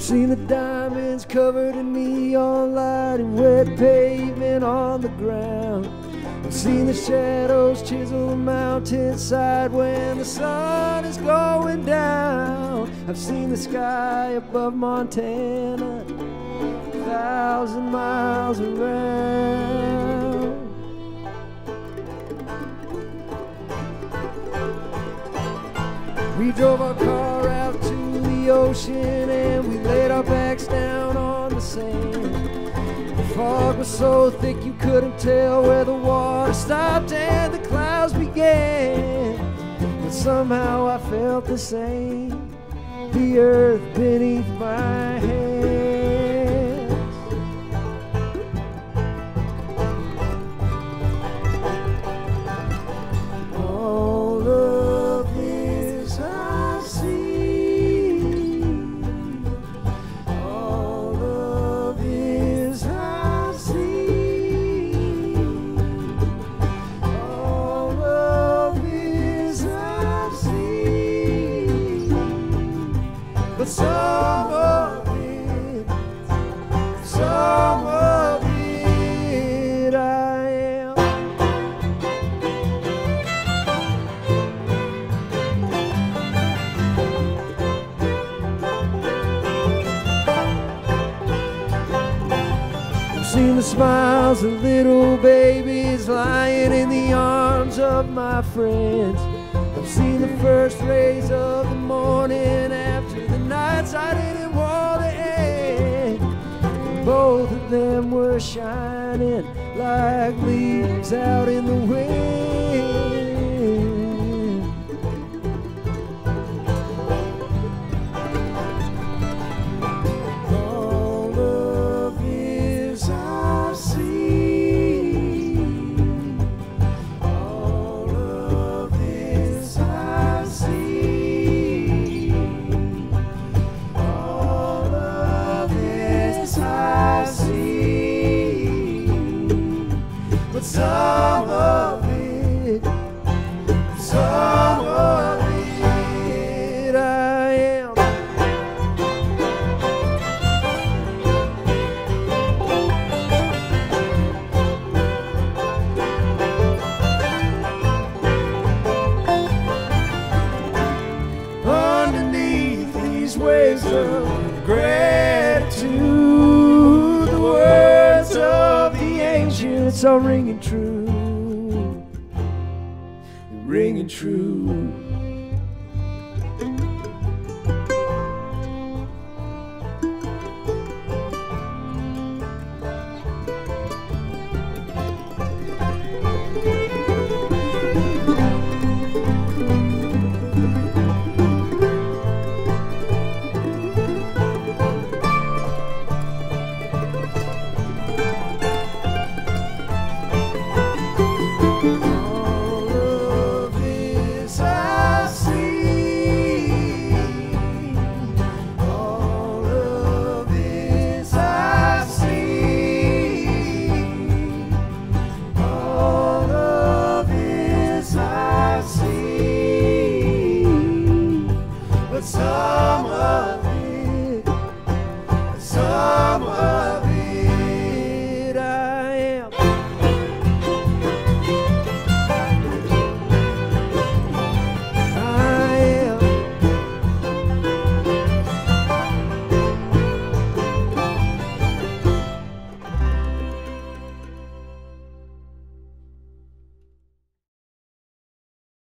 seen the diamonds covered in neon light and wet pavement on the ground. I've seen the shadows chisel the mountainside when the sun is going down. I've seen the sky above Montana 1,000 miles around. We drove our car out to the ocean and we laid our backs down on the sand. The fog was so thick you couldn't tell where the water stopped and the clouds began. But somehow I felt the same, the earth beneath my hands. All of this I see, all of this I see, all of this I see, but some of it I am. I've seen the smiles of little babies lying in the arms of my friends. I've seen the first rays of the morning after the nights I didn't want to end. Both of them were shining like leaves out in the wind. All of this I see, all of this I see, all of this I see, but some of it I am. Underneath these waves of gratitude, the words of the ancients are ringing true, ringing true. All of this I see, all of this I see, all of this I see, but some of